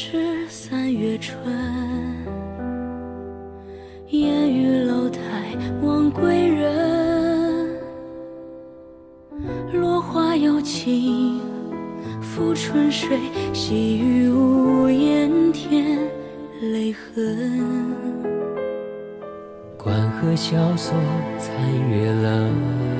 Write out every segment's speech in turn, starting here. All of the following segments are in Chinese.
是3月春，烟雨楼台望归人，落花有情抚春水，细雨无言添泪痕。 关河萧索残月冷，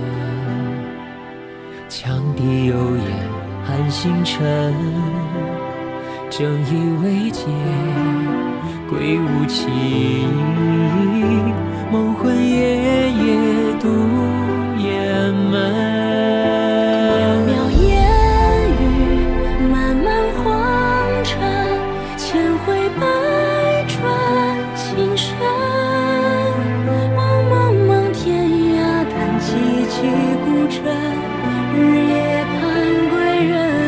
羌笛有言寒星沉。正以为戒，归无期，梦魂夜夜独雁门。 渺渺烟雨，漫漫黄尘，千回百转情深。茫茫茫天涯，弹凄凄孤枕，日夜盼归人。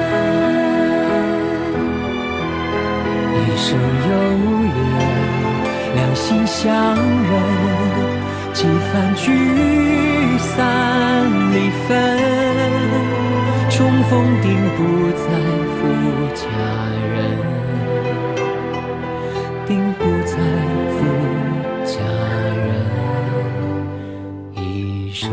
一生有缘，两心相认，几番聚散离分，重逢定不再负佳人，定不再负佳人，一生。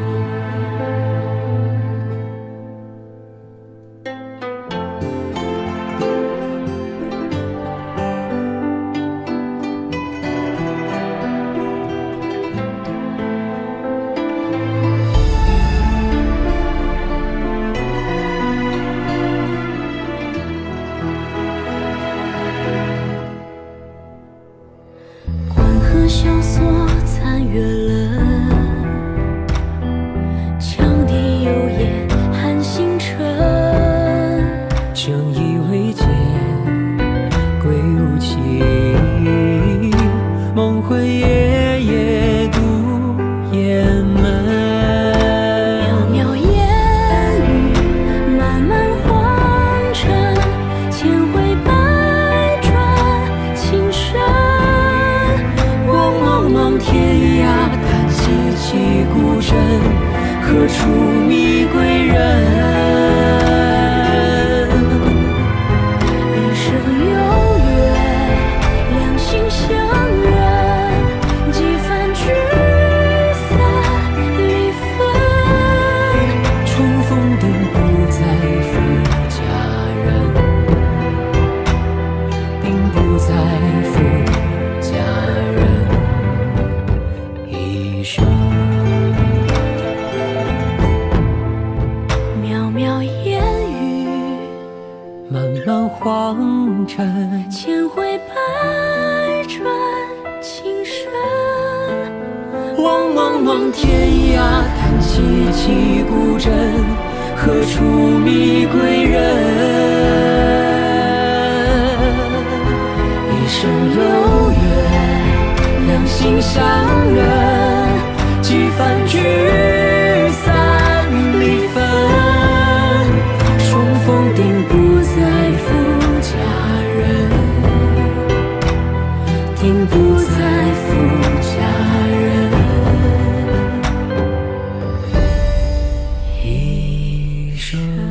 萧索残月冷，羌笛有言寒星沉。 正以为戒，归无期，梦魂夜夜独雁门。 渺渺烟雨，漫漫黄尘，千回百转情深。茫茫天涯，叹息起孤枕，何处觅归人？一生有缘，两心相认，几番聚散离分， 重逢定不再负佳人，定不再负佳人。 渺渺烟雨， 漫漫黄尘， 千回百转情深。 望茫茫天涯，叹凄凄孤枕，何处觅归人？一生有缘，两心相认，几番聚散离分，重逢定不再负佳人，定不再负佳人，一生。